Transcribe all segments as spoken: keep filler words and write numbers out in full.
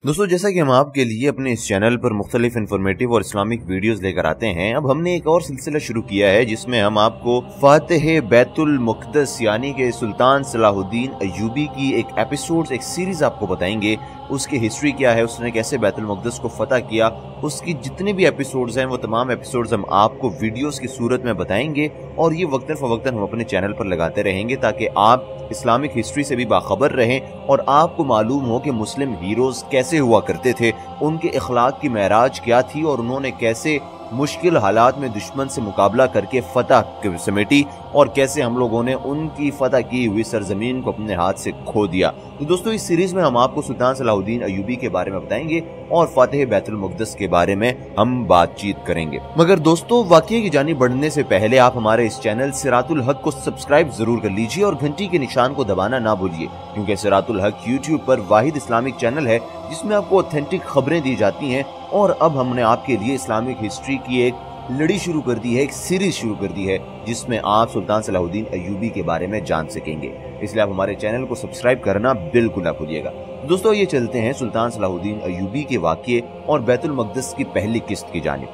दोस्तों, जैसा कि हम आपके लिए अपने इस चैनल पर मुख्तलिफ इन्फॉर्मेटिव और इस्लामिक वीडियोस लेकर आते हैं, अब हमने एक और सिलसिला शुरू किया है जिसमें हम आपको फातिह बैतुल मुक़द्दस यानी कि सुल्तान सलाहुद्दीन अय्यूबी की एक एपिसोड्स एक सीरीज आपको बताएंगे। उसकी हिस्ट्री क्या है, उसने कैसे बैतुल मुक़द्दस को फतह किया, उसकी जितने भी एपिसोड्स हैं वो तमाम एपिसोड्स हम आपको वीडियोस की सूरत में बताएंगे और ये वक्तन फवक्तन हम अपने चैनल पर लगाते रहेंगे ताकि आप इस्लामिक हिस्ट्री से भी बाखबर रहें और आपको मालूम हो कि मुस्लिम हीरोज कैसे हुआ करते थे, उनके इखलाक की महराज क्या थी और उन्होंने कैसे मुश्किल हालात में दुश्मन से मुकाबला करके फतह समेटी और कैसे हम लोगों ने उनकी फतह की हुई सरजमीन को अपने हाथ से खो दिया। तो दोस्तों, इस सीरीज में हम आपको सुल्तान सलाहुद्दीन अय्यूबी के बारे में बताएंगे और फातिह बैतुल मुक़द्दस के बारे में हम बातचीत करेंगे। मगर दोस्तों, वाक़ये की जानिब बढ़ने से पहले आप हमारे इस चैनल सिरातुल हक को सब्सक्राइब जरूर कर लीजिए और घंटी के निशान को दबाना ना भूलिए, क्योंकि सिरातुल हक यूट्यूब पर वाहिद इस्लामिक चैनल है जिसमें आपको ऑथेंटिक खबरें दी जाती हैं। और अब हमने आपके लिए इस्लामिक हिस्ट्री की एक लड़ी शुरू कर दी है, एक सीरीज शुरू कर दी है जिसमें आप सुल्तान सलाहुद्दीन अय्यूबी के बारे में जान सकेंगे। इसलिए आप हमारे चैनल को सब्सक्राइब करना बिल्कुल ना भूलिएगा। दोस्तों, ये चलते हैं सुल्तान सलाहुद्दीन अय्यूबी के वाक़ये और बैतुल मुक़द्दस की पहली किस्त की जानिब।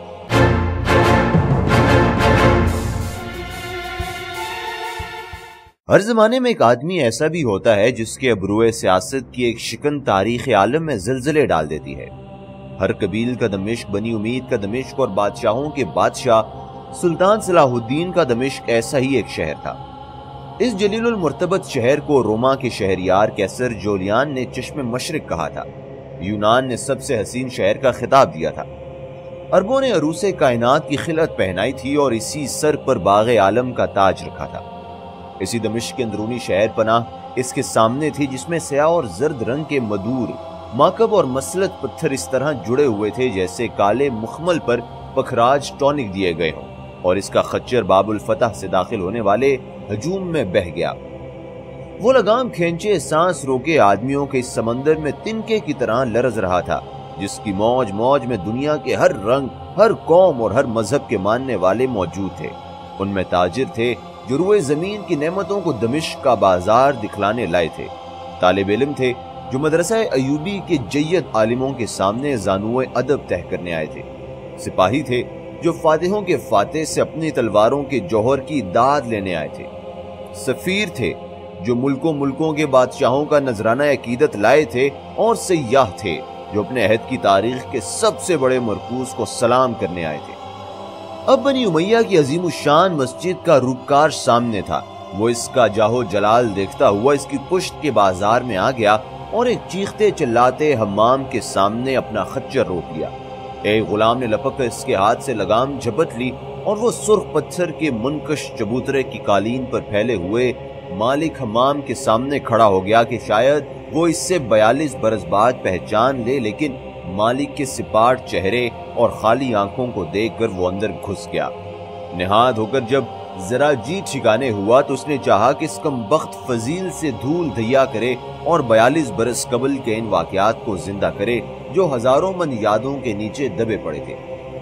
हर जमाने में एक आदमी ऐसा भी होता है जिसके अबरूए सियासत की एक शिकन तारीख आलम में ज़लज़ले डाल देती है। हर कबील का दमिश्क, बनी उम्मीद का दमिश्क और बादशाहों के बादशाह सुल्तान सलाहुद्दीन का दमिश्क ऐसा ही एक शहर था। इस जलीलुल मुर्तबत शहर को रोमा के शहरियार कैसर जोलियान ने चश्मे मशरिक कहा था। यूनान ने सबसे हसीन शहर का खिताब दिया था। अरबों ने अरूसे कायनात की खिलत पहनाई थी और इसी सर पर बाग़े आलम का ताज रखा था। इसी दमिश्क के अंदरूनी शहर पनाह इसके सामने थी जिसमें स्याह और जर्द रंग के मदूर, माकब और मसलत पत्थर इस तरह जुड़े हुए थे जैसे काले मुखमल पर पखराज टॉनिक दिए गए हों, और इसका खच्चर बाबुल फतह से दाखिल होने वाले हजूम में बह गया। वो लगाम खींचे सांस रोके आदमियों के इस समंदर में तिनके की तरह लरज रहा था जिसकी मौज मौज में दुनिया के हर रंग, हर कौम और हर मजहब के मानने वाले मौजूद थे। उनमें ताजिर थे जो रुए जमीन की नेमतों को दमिश्क का बाजार दिखलाने लाए थे। तालिब इल्म थे जो मदरसा अय्यूबी के जय्यद आलिमों के सामने जानुए अदब तह करने आए थे। सिपाही थे जो फातिहों के फातेह से अपनी तलवारों के जौहर की दाद लेने आए थे। सफीर थे जो मुल्कों मुल्कों के बादशाहों का नजराना अकीदत लाए थे, और सयाह थे जो अपने अहद की तारीख के सबसे बड़े मरकूज को सलाम करने आए थे। अब बनी उमैया की अजीमुशान मस्जिद का रूपकार सामने था। वो इसका जाहो जलाल देखता हुआ इसकी पुश्त के बाजार में आ गया और एक चीखते चिल्लाते हम्माम के सामने अपना खच्चर रोक लिया। एक गुलाम ने लपक कर इसके हाथ से लगाम झपट ली और वो सुर्ख पत्थर के मुनकश चबूतरे की कालीन पर फैले हुए मालिक हम्माम के सामने खड़ा हो गया कि शायद वो इससे बयालीस बरस बाद पहचान ले, लेकिन मालिक के सिपाट चेहरे और खाली आंखों को देखकर वो अंदर घुस गया। निहाद होकर जब जरा जी ठिकाने हुआ तो उसने चाहा कि इस कमबख्त फजील से धूल धैया करे और बयालीस बरस कबल के इन वाकयात को जिंदा करे जो हजारों मन यादों के नीचे दबे पड़े थे।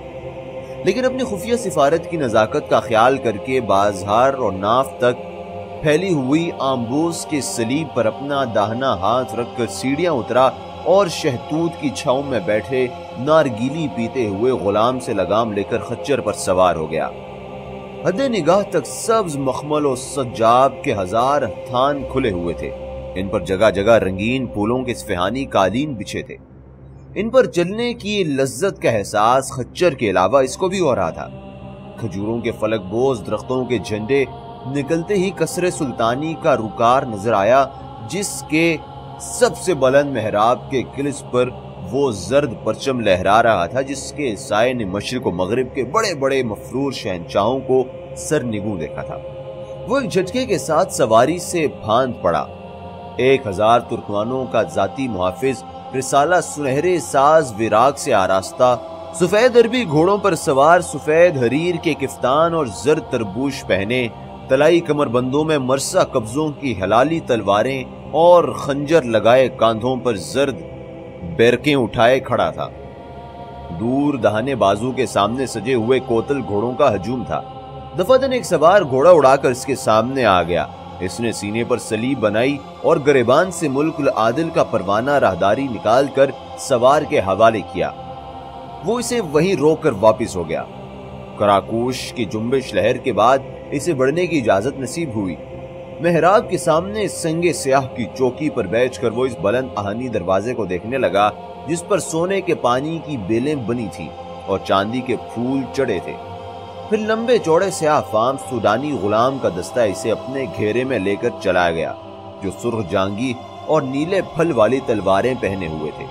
लेकिन अपनी खुफिया सिफारत की नजाकत का ख्याल करके बाजार और नाफ तक फैली हुई आम्बोस के सलीब पर अपना दाहना हाथ रखकर सीढ़ियां उतरा और शहतूत की छांव में बैठे नारगीली पीते हुए गुलाम से लगाम लेकर खच्चर पर सवार हो गया। हदे निगाह तक सब्ज मखमल और सज्जाब के हजार थान खुले हुए थे। इन पर जगह जगह रंगीन फूलों के स्फहानी कालीन बिछे थे। इन पर चलने की लज्जत का एहसास खच्चर के अलावा इसको भी हो रहा था। खजूरों के फलक बोज दरख्तों के झंडे निकलते ही कसरे सुल्तानी का रुकार नजर आया जिसके सबसे बुलंद मेहराब के किलिस पर वो जर्द परचम लहरा रहा था जिसके साए ने मशरिक व मगरिब के बड़े बड़े मफरूर शहनशाहों को सरनिगू देखा था। वो एक झटके के साथ सवारी से भांद पड़ा। एक हजार तुर्कमानों का जाती मुहाफिज रिसाला सुनहरे साज विराग से आरास्ता, सफेद अरबी घोड़ों पर सवार, सफेद हरीर के किफ्तान और जर्द तरबूश पहने, तलाई कमरबंदों में मरसा कब्जों की हलाली तलवारें और खंजर लगाए कांधों पर जर्द बैरकें उठाए खड़ा था। दूर दहाने बाजू के सामने सजे हुए कोतल घोड़ों का हजूम था। दफातन एक सवार घोड़ा उड़ाकर इसके सामने आ गया। اس نے سینے پر سلیب بنائی اور گریبان سے ملک العادل کا پروانہ راہداری نکال کر سوار کے حوالے کیا۔ وہ اسے وہیں روک کر واپس ہو گیا۔ کراکوش کی جنبش لہر کے بعد اسے بڑھنے کی اجازت نصیب ہوئی۔ محراب کے سامنے سنگ سیاہ کی چوکی پر بیٹھ کر وہ اس بلند آہنی دروازے کو دیکھنے لگا جس پر سونے کے پانی کی بیلیں بنی تھی اور چاندی کے پھول چڑھے تھے۔ پھر لمبے چوڑے سیاہ فام سودانی غلام کا دستہ اسے اپنے گھیرے میں لے کر چلا گیا جو سرخ جانگی اور نیلے پھل والی تلواریں پہنے ہوئے تھے۔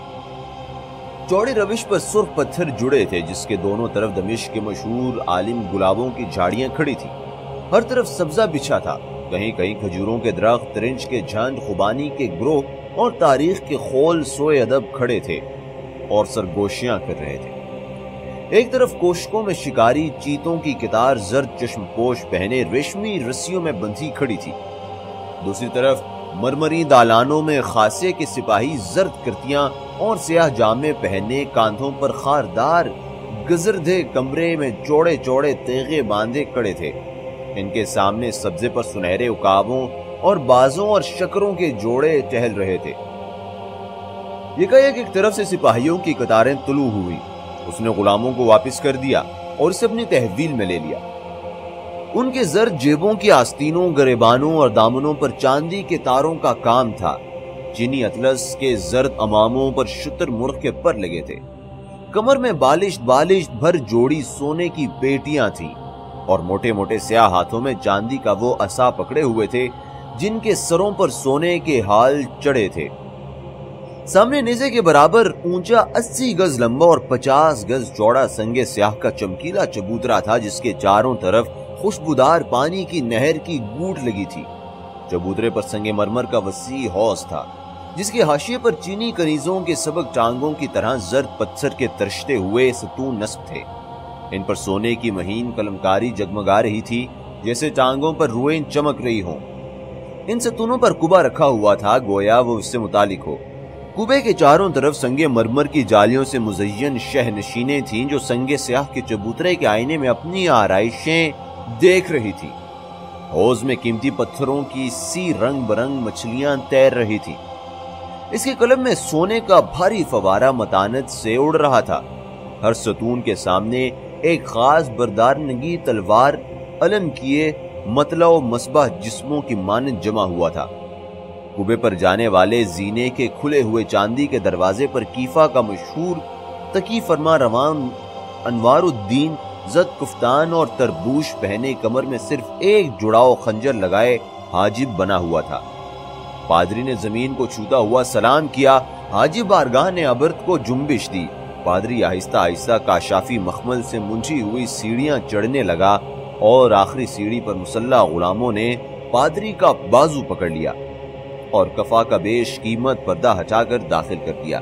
چوڑی روش پر سرخ پتھر جڑے تھے جس کے دونوں طرف دمشق کے مشہور عالم گلابوں کی جھاڑیاں کھڑی تھی۔ ہر طرف سبزہ بچھا تھا، کہیں کہیں کھجوروں کے درخت، ترنج کے جھنڈ، خوبانی کے گروہ اور تاریخ کے خول سوئے ادب کھڑے تھے اور سرگوشیاں کر رہے تھے۔ ایک طرف کوشکوں میں شکاری چیتوں کی قطار زرد چشم پوش پہنے ریشمی رسیوں میں بندھی کھڑی تھی، دوسری طرف مرمری دالانوں میں خاصے کے سپاہی زرد کرتیاں اور سیاہ جامے پہنے کاندھوں پر خاردار گزردے کمرے میں چوڑے چوڑے تیغے باندھے کھڑے تھے۔ ان کے سامنے سبزے پر سنہرے اکابوں اور بازوں اور شکروں کے جوڑے ٹہل رہے تھے۔ یکایک ایک طرف سے سپاہیوں کی قطاریں طلوع ہوئی۔ اس نے غلاموں کو واپس کر دیا اور اسے اپنی تحویل میں لے لیا۔ ان کے زرد جیبوں کی آستینوں، گریبانوں اور دامنوں پر چاندی کے تاروں کا کام تھا۔ چینی اطلس کے زرد اماموں پر شتر مرغ کے پر لگے تھے۔ کمر میں بالشت بالشت بھر جوڑی سونے کی پیٹیاں تھیں اور موٹے موٹے سیاہ ہاتھوں میں چاندی کا وہ عصا پکڑے ہوئے تھے جن کے سروں پر سونے کے ہال چڑھے تھے۔ سامنے نیزے کے برابر اونچا اسی گز لمبا اور پچاس گز چوڑا سنگ سیاہ کا چمکیلا چبوترا تھا جس کے چاروں طرف خوشبودار پانی کی نہر کی گوٹ لگی تھی۔ چبوترے پر سنگ مرمر کا وسیع حوض تھا جس کے حاشیے پر چینی کنیزوں کے سبک ٹانگوں کی طرح زرد پتھر کے ترشتے ہوئے ستون نصب تھے۔ ان پر سونے کی مہین قلمکاری جگمگا رہی تھی جیسے ٹانگوں پر روئیں چمک رہی ہوں۔ ان ستونوں پر کبا رکھا ہوا تھا گویا وہ اس سے متعلق ہو۔ کبے کے چاروں طرف سنگ مرمر کی جالیوں سے مزین شہ نشینیں تھیں جو سنگ سیاہ کے چبوترے کے آئینے میں اپنی آرائشیں دیکھ رہی تھی۔ حوض میں قیمتی پتھروں کی سی رنگ برنگ مچھلیاں تیر رہی تھیں۔ اس کے قلب میں سونے کا بھاری فوارہ متانت سے اڑ رہا تھا۔ ہر ستون کے سامنے ایک خاص بردار نگی تلوار علم کیے مطلع و مصباح جسموں کی مانند جمع ہوا تھا۔ کبے پر جانے والے زینے کے کھلے ہوئے چاندی کے دروازے پر کیفا کا مشہور تقی فرما روان انوار الدین زد کفتان اور تربوش پہنے کمر میں صرف ایک جڑاؤ خنجر لگائے حاجب بنا ہوا تھا۔ پادری نے زمین کو چھوتا ہوا سلام کیا۔ حاجب بارگاہ نے ابرد کو جنبش دی۔ پادری آہستہ آہستہ کاشافی مخمل سے منچھی ہوئی سیڑھیاں چڑھنے لگا اور آخری سیڑھی پر مسلح غلاموں نے پادری کا بازو پکڑ لیا اور کفا کا بیش قیمت پردہ ہٹا کر داخل کر دیا۔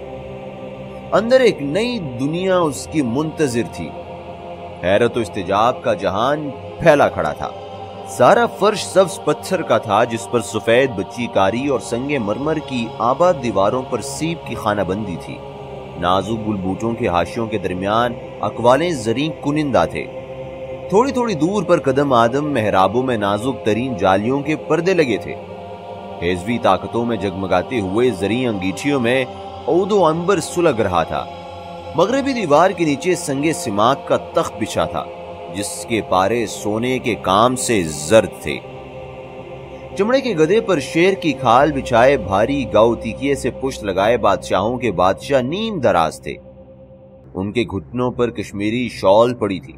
اندر ایک نئی دنیا اس کی منتظر تھی۔ حیرت و استعجاب کا جہان پھیلا کھڑا تھا۔ سارا فرش سبز پتھر کا تھا جس پر سفید بچی کاری اور سنگ مرمر کی آباد دیواروں پر سیب کی خانہ بندی تھی۔ نازک گل بوٹوں کے حاشیوں کے درمیان اقوالیں زریں کنندہ تھے۔ تھوڑی تھوڑی دور پر قدم آدم محرابوں میں نازک ترین جالیوں کے پردے لگے تھے۔ ہیزوی طاقتوں میں جگمگاتے ہوئے زریں انگیٹھیوں میں عود و عنبر سلگ رہا تھا۔ مغربی دیوار کے نیچے سنگ سماک کا تخت بچھا تھا جس کے پارے سونے کے کام سے زرد تھے۔ چمڑے کے گدے پر شیر کی کھال بچھائے بھاری گاؤ تیکیے سے پشت لگائے بادشاہوں کے بادشاہ نیم دراز تھے۔ ان کے گھٹنوں پر کشمیری شال پڑی تھی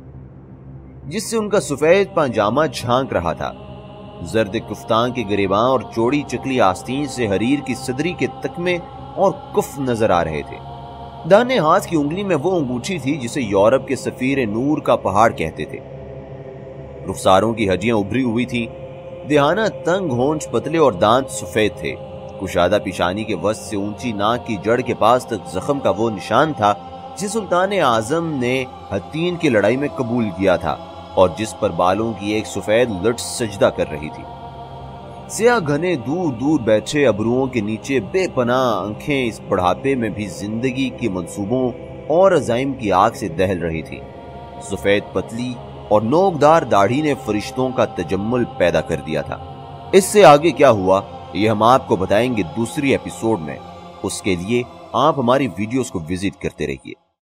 جس سے ان کا سفید پاجامہ جھانک رہا تھا۔ زرد کفتان کے گریباں اور چوڑی چکلی آستین سے حریر کی صدری کے تکمے اور کف نظر آ رہے تھے۔ داہنے ہاتھ کی انگلی میں وہ انگوٹھی تھی جسے یورپ کے سفیر نور کا پہاڑ کہتے تھے۔ رخساروں کی ہڈیاں ابھری ہوئی تھیں، دہانہ تنگ، ہونٹ پتلے اور دانت سفید تھے۔ کشادہ پیشانی کے وسط سے اونچی ناک کی جڑ کے پاس تک زخم کا وہ نشان تھا جسے سلطان اعظم نے حطین کی لڑائی میں قبول کیا تھا اور جس پر بالوں کی ایک سفید لٹ سجدہ کر رہی تھی۔ سیاہ گھنے دور دور بیٹھے ابروؤں کے نیچے بے پناہ آنکھیں اس بڑھاپے میں بھی زندگی کی منصوبوں اور عزائم کی آگ سے دہل رہی تھی۔ سفید پتلی اور نوکدار داڑھی نے فرشتوں کا تجمل پیدا کر دیا تھا۔ اس سے آگے کیا ہوا یہ ہم آپ کو بتائیں گے دوسری ایپیسوڈ میں. اس کے لیے آپ ہماری ویڈیوز کو وزٹ کرتے رہیے.